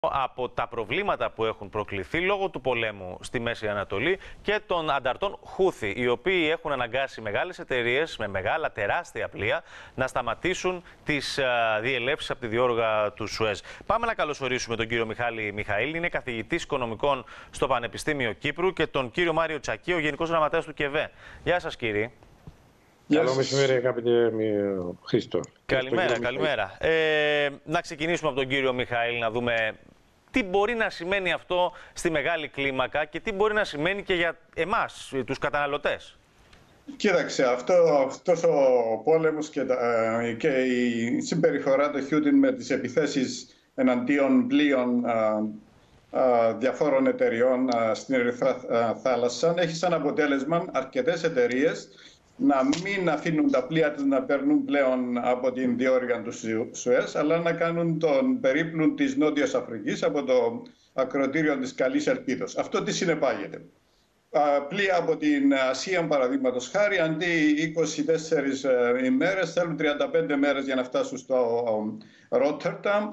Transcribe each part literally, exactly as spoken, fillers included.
από τα προβλήματα που έχουν προκληθεί λόγω του πολέμου στη Μέση Ανατολή και των ανταρτών Χούθι, οι οποίοι έχουν αναγκάσει μεγάλες εταιρείες με μεγάλα τεράστια πλοία να σταματήσουν τις διελεύσεις από τη διόρυγα του Σουέζ. Πάμε να καλωσορίσουμε τον κύριο Μιχάλη Μιχαήλ, είναι καθηγητής οικονομικών στο Πανεπιστήμιο Κύπρου, και τον κύριο Μάριο Τσακί, ο Γενικός Γραμματέας του ΚΕΒΕ. Γεια σας, κύριε. Καλό μεσημέρι, αγαπητέ Χρήστο. Καλημέρα, καλημέρα. Ε, να ξεκινήσουμε από τον κύριο Μιχαήλ, να δούμε τι μπορεί να σημαίνει αυτό στη μεγάλη κλίμακα και τι μπορεί να σημαίνει και για εμάς, τους καταναλωτές. Κοίταξε, αυτό, αυτός ο πόλεμος και, τα, και η συμπεριφορά του Χούθι με τις επιθέσεις εναντίον πλοίων α, α, διαφόρων εταιριών α, στην Ερυθρά θάλασσα έχει σαν αποτέλεσμα αρκετές εταιρείες να μην αφήνουν τα πλοία τους να παίρνουν πλέον από την διόρυγα του Σουέζ, αλλά να κάνουν τον περίπλου της Νότιας Αφρικής από το ακροτήριο της Καλής Ελπίδος. Αυτό τι συνεπάγεται? Πλοία από την Ασία, παραδείγματος χάρη, αντί είκοσι τέσσερις ημέρες, θέλουν τριάντα πέντε μέρες για να φτάσουν στο Ρότερνταμ.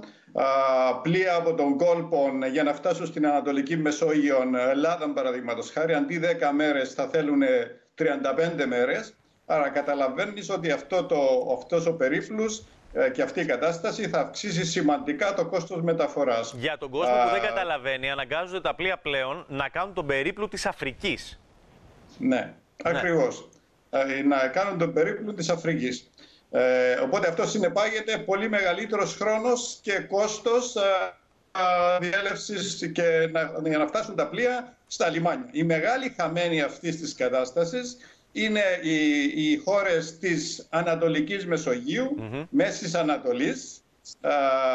Πλοία από τον κόλπο για να φτάσουν στην Ανατολική Μεσόγειο, Ελλάδα, παραδείγματος χάρη, αντί δέκα μέρες θα θέλουν τριάντα πέντε μέρες. Άρα καταλαβαίνεις ότι αυτό το, αυτός ο περίπλους ε, και αυτή η κατάσταση θα αυξήσει σημαντικά το κόστος μεταφοράς. Για τον κόσμο Α, που δεν καταλαβαίνει, αναγκάζονται τα πλοία πλέον να κάνουν τον περίπλου της Αφρικής. Ναι, ναι. Ακριβώς. Ε, να κάνουν τον περίπλου της Αφρικής. Ε, οπότε αυτό συνεπάγεται πολύ μεγαλύτερος χρόνος και κόστος ε, διέλευσης και να, για να φτάσουν τα πλοία στα λιμάνια. Η μεγάλη χαμένη αυτής της κατάστασης είναι οι, οι χώρες της Ανατολικής Μεσογείου, mm-hmm. Μέσης Ανατολής, α,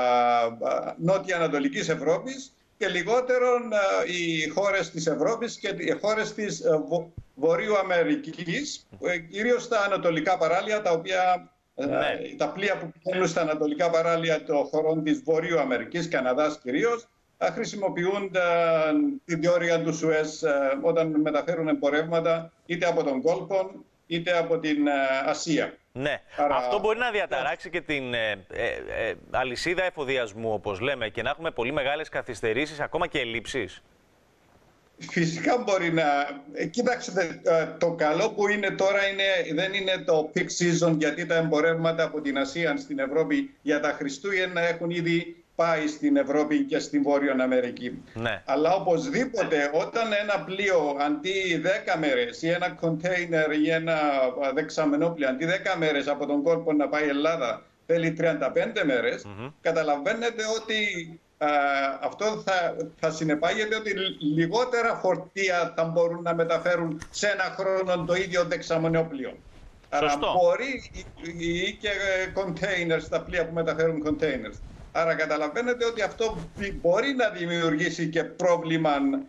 α, Νότια Ανατολικής Ευρώπης και λιγότερον α, οι χώρες της Ευρώπης και οι χώρες της α, βο, Βορείου Αμερικής, mm-hmm. κυρίως τα ανατολικά παράλια, τα οποία ναι. Uh, τα πλοία που πηγαίνουν στα ανατολικά παράλια των χωρών της Βορείου Αμερικής, Καναδάς κυρίως, uh, χρησιμοποιούν uh, τη διόρυγα του Σουέζ uh, όταν μεταφέρουν εμπορεύματα είτε από τον κόλπο είτε από την uh, Ασία. Ναι, Άρα... αυτό μπορεί να διαταράξει και την ε, ε, ε, αλυσίδα εφοδιασμού, όπως λέμε, και να έχουμε πολύ μεγάλες καθυστερήσεις, ακόμα και ελλείψεις. Φυσικά μπορεί να... Κοιτάξτε, το καλό που είναι τώρα είναι, δεν είναι το peak season, γιατί τα εμπορεύματα από την Ασία στην Ευρώπη για τα Χριστούγεννα έχουν ήδη πάει στην Ευρώπη και στην Βόρεια Αμερική. Ναι. Αλλά οπωσδήποτε όταν ένα πλοίο αντί δέκα μέρες ή ένα κοντέινερ ή ένα δεξαμενόπλαιο αντί δέκα μέρες από τον κόλπο να πάει Ελλάδα θέλει τριάντα πέντε μέρες, mm-hmm. καταλαβαίνετε ότι Uh, αυτό θα, θα συνεπάγεται ότι λιγότερα φορτία θα μπορούν να μεταφέρουν σε ένα χρόνο το ίδιο δεξαμενόπλαιο. Άρα μπορεί ή και containers, τα πλοία που μεταφέρουν containers. Άρα καταλαβαίνετε ότι αυτό μπορεί να δημιουργήσει και πρόβλημα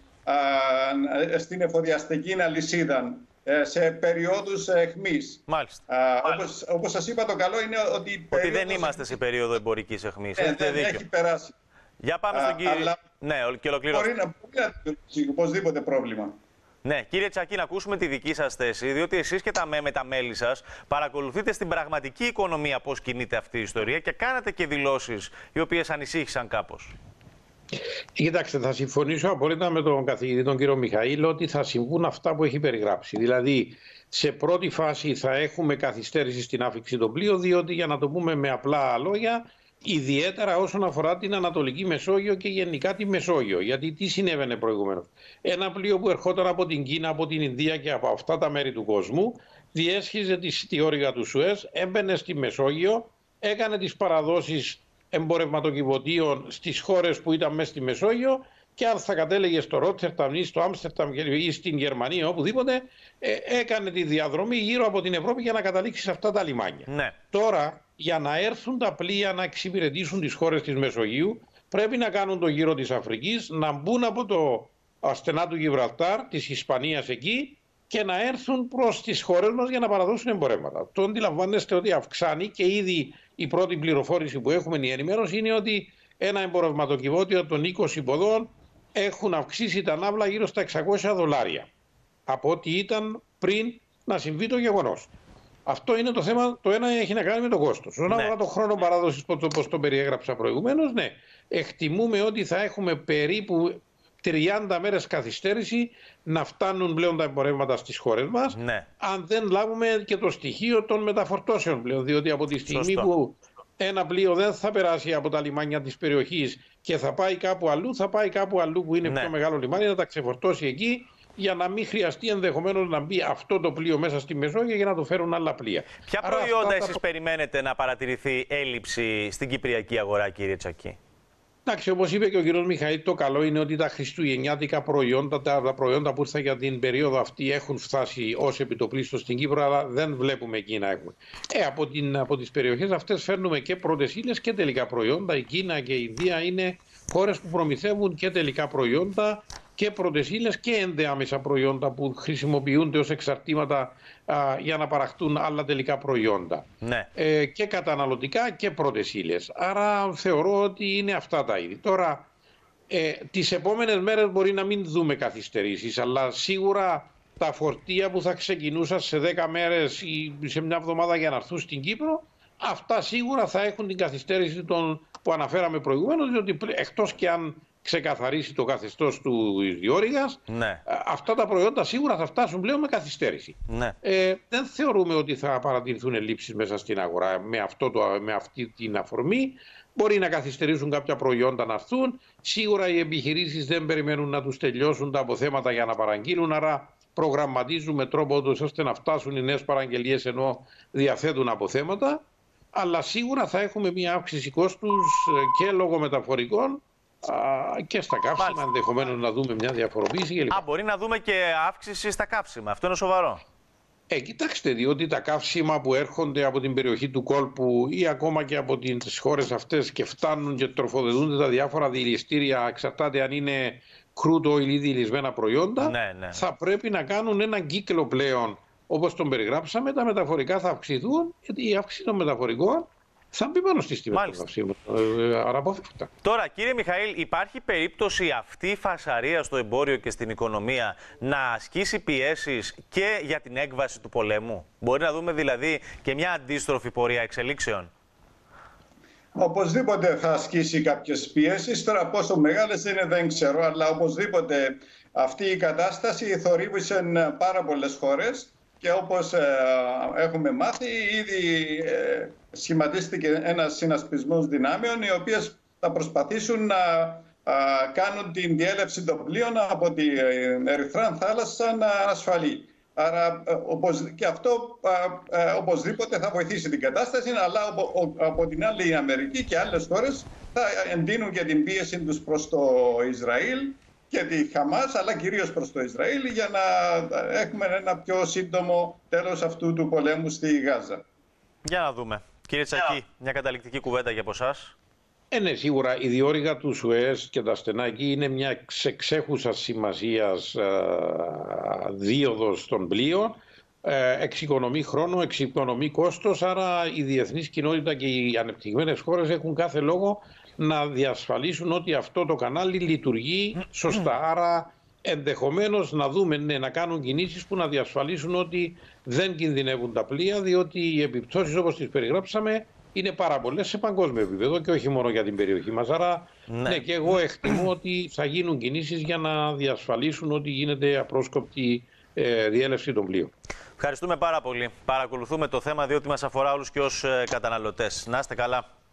uh, στην εφοδιαστική αλυσίδα σε περιόδους εχμής. Μάλιστα. Uh, όπως, όπως σας είπα, το καλό είναι ότι... Ότι δεν είμαστε σε περίοδο εμπορικής εχμής. Ε, δεν έχει περάσει. Για πάμε στον κύριο. Αλλά... Ναι, και ολοκληρώστε. Μπορεί να δημιουργήσει οπωσδήποτε πρόβλημα. Ναι, κύριε Τσακί, να ακούσουμε τη δική σας θέση, διότι εσείς και τα, με τα μέλη σας παρακολουθείτε στην πραγματική οικονομία πώς κινείται αυτή η ιστορία και κάνατε και δηλώσεις οι οποίες ανησύχησαν κάπως. Κοιτάξτε, θα συμφωνήσω απόλυτα με τον καθηγητή τον κύριο Μιχαήλ ότι θα συμβούν αυτά που έχει περιγράψει. Δηλαδή, σε πρώτη φάση θα έχουμε καθυστέρηση στην άφηξη των πλοίων, διότι, για να το πούμε με απλά λόγια, ιδιαίτερα όσον αφορά την Ανατολική Μεσόγειο και γενικά τη Μεσόγειο. Γιατί τι συνέβαινε προηγουμένως? Ένα πλοίο που ερχόταν από την Κίνα, από την Ινδία και από αυτά τα μέρη του κόσμου, διέσχιζε τη διόρυγα του Σουέζ, έμπαινε στη Μεσόγειο, έκανε τις παραδόσεις εμπορευματοκιβωτίων στις χώρες που ήταν μέσα στη Μεσόγειο, και αν θα κατέλεγε στο Ρότερνταμ ή στο Άμστερνταμ ή στην Γερμανία, οπουδήποτε, ε, έκανε τη διαδρομή γύρω από την Ευρώπη για να καταλήξει σε αυτά τα λιμάνια. Ναι. Τώρα, για να έρθουν τα πλοία να εξυπηρετήσουν τις χώρες της Μεσογείου, πρέπει να κάνουν το γύρο της Αφρικής, να μπουν από το στενά του Γιβραλτάρ, της Ισπανίας εκεί, και να έρθουν προς τις χώρες μας για να παραδώσουν εμπορεύματα. Το αντιλαμβάνεστε ότι αυξάνει, και ήδη η πρώτη πληροφόρηση που έχουμε, η ενημέρωση, είναι ότι ένα εμπορευματοκιβώτιο των είκοσι ποδών έχουν αυξήσει τα ναύλα γύρω στα εξακόσια δολάρια από ό,τι ήταν πριν να συμβεί το γεγονός. Αυτό είναι το θέμα. Το ένα έχει να κάνει με το κόστος. Όσον αφορά το χρόνο παράδοσης, όπως το περιέγραψα προηγουμένως, ναι, εκτιμούμε ότι θα έχουμε περίπου τριάντα μέρες καθυστέρηση να φτάνουν πλέον τα εμπορεύματα στις χώρες μας, ναι, αν δεν λάβουμε και το στοιχείο των μεταφορτώσεων πλέον. Διότι από τη στιγμή Σωστό. που ένα πλοίο δεν θα περάσει από τα λιμάνια της περιοχής και θα πάει κάπου αλλού, θα πάει κάπου αλλού που είναι ναι. πιο μεγάλο λιμάνι, να τα ξεφορτώσει εκεί, για να μην χρειαστεί ενδεχομένως να μπει αυτό το πλοίο μέσα στη Μεσόγειο για να το φέρουν άλλα πλοία. Ποια Άρα προϊόντα εσείς τα... περιμένετε να παρατηρηθεί έλλειψη στην κυπριακή αγορά, κύριε Τσακή? Εντάξει, όπως είπε και ο κ. Μιχαήλ, το καλό είναι ότι τα χριστουγεννιάτικα προϊόντα, τα, τα προϊόντα που ήρθαν για την περίοδο αυτή έχουν φτάσει ως επιτοπλίστων στην Κύπρο, αλλά δεν βλέπουμε εκεί να έχουμε. Ε, από, την, από τις περιοχές αυτές φέρνουμε και πρώτες ύλες και τελικά προϊόντα. Η Κίνα και η Ινδία είναι χώρες που προμηθεύουν και τελικά προϊόντα και πρώτες ύλες και ενδιάμεσα προϊόντα που χρησιμοποιούνται ως εξαρτήματα α, για να παραχτούν άλλα τελικά προϊόντα. Ναι. Ε, και καταναλωτικά και πρώτες ύλες. Άρα θεωρώ ότι είναι αυτά τα είδη. Τώρα, ε, τις επόμενες μέρες μπορεί να μην δούμε καθυστερήσεις, αλλά σίγουρα τα φορτία που θα ξεκινούσαν σε δέκα μέρες ή σε μια εβδομάδα για να έρθουν στην Κύπρο, αυτά σίγουρα θα έχουν την καθυστέρηση των, που αναφέραμε προηγουμένως, διότι εκτός και αν ξεκαθαρίσει το καθεστώς του διόρυγας, ναι. αυτά τα προϊόντα σίγουρα θα φτάσουν πλέον με καθυστέρηση. Ναι. Ε, δεν θεωρούμε ότι θα παρατηρηθούν ελλείψεις μέσα στην αγορά με, αυτό το, με αυτή την αφορμή. Μπορεί να καθυστερήσουν κάποια προϊόντα να έρθουν. Σίγουρα οι επιχειρήσεις δεν περιμένουν να τους τελειώσουν τα αποθέματα για να παραγγείλουν, άρα προγραμματίζουν με τρόπο ώστε να φτάσουν οι νέες παραγγελίες ενώ διαθέτουν αποθέματα. Αλλά σίγουρα θα έχουμε μια αύξηση κόστους και λόγω μεταφορικών και στα καύσιμα, ενδεχομένως να δούμε μια διαφοροποίηση κλπ. Α, μπορεί να δούμε και αύξηση στα καύσιμα. Αυτό είναι σοβαρό. Ε, κοιτάξτε, διότι τα καύσιμα που έρχονται από την περιοχή του κόλπου ή ακόμα και από τις χώρες αυτές και φτάνουν και τροφοδοτούνται τα διάφορα διηλιστήρια, εξαρτάται αν είναι crude oil ή διηλισμένα προϊόντα, ναι, ναι. θα πρέπει να κάνουν έναν κύκλο πλέον όπως τον περιγράψαμε. Τα μεταφορικά θα αυξηθούν, γιατί η αύξηση των μεταφορικών θα μπει πάνω στις τιμές των καυσίμων, άρα αποφεύγτα. Τώρα, κύριε Μιχαήλ, υπάρχει περίπτωση αυτή η φασαρία στο εμπόριο και στην οικονομία να ασκήσει πιέσεις και για την έκβαση του πολέμου? Μπορεί να δούμε δηλαδή και μια αντίστροφη πορεία εξελίξεων? Οπωσδήποτε θα ασκήσει κάποιες πιέσεις. Τώρα πόσο μεγάλες είναι δεν ξέρω, αλλά οπωσδήποτε αυτή η κατάσταση θορύβησε πάρα πολλές χώρες. Και όπως ε, έχουμε μάθει, ήδη ε, σχηματίστηκε ένας συνασπισμός δυνάμεων οι οποίες θα προσπαθήσουν να α, κάνουν την διέλευση των πλοίων από την Ερυθρά θάλασσα να ασφαλεί. Άρα οπωσ, και αυτό α, α, οπωσδήποτε θα βοηθήσει την κατάσταση, αλλά ο, ο, από την άλλη η Αμερική και άλλες χώρες θα εντείνουν και την πίεση τους προς το Ισραήλ και τη Χαμάς, αλλά κυρίως προς το Ισραήλ, για να έχουμε ένα πιο σύντομο τέλος αυτού του πολέμου στη Γάζα. Για να δούμε. Κύριε Τσακή, yeah. μια καταληκτική κουβέντα για από εσάς. Ε, ναι, σίγουρα η διόρυγα του Σουέζ και τα στενά εκεί είναι μια ξεξέχουσα σημασίας ε, δίωδος των πλοίων. Ε, εξοικονομεί χρόνο, εξοικονομεί κόστος, άρα η διεθνής κοινότητα και οι ανεπτυγμένες χώρες έχουν κάθε λόγο να διασφαλίσουν ότι αυτό το κανάλι λειτουργεί σωστά. Άρα ενδεχομένως να δούμε, ναι, να κάνουν κινήσεις που να διασφαλίσουν ότι δεν κινδυνεύουν τα πλοία, διότι οι επιπτώσεις όπως τις περιγράψαμε είναι πάρα πολλές σε παγκόσμιο επίπεδο και όχι μόνο για την περιοχή μας. Άρα ναι, ναι και εγώ εκτιμώ ότι θα γίνουν κινήσεις για να διασφαλίσουν ότι γίνεται απρόσκοπτη ε, διέλευση των πλοίων. Ευχαριστούμε πάρα πολύ. Παρακολουθούμε το θέμα διότι μας αφορά όλους και ως καταναλωτές. Να είστε καλά.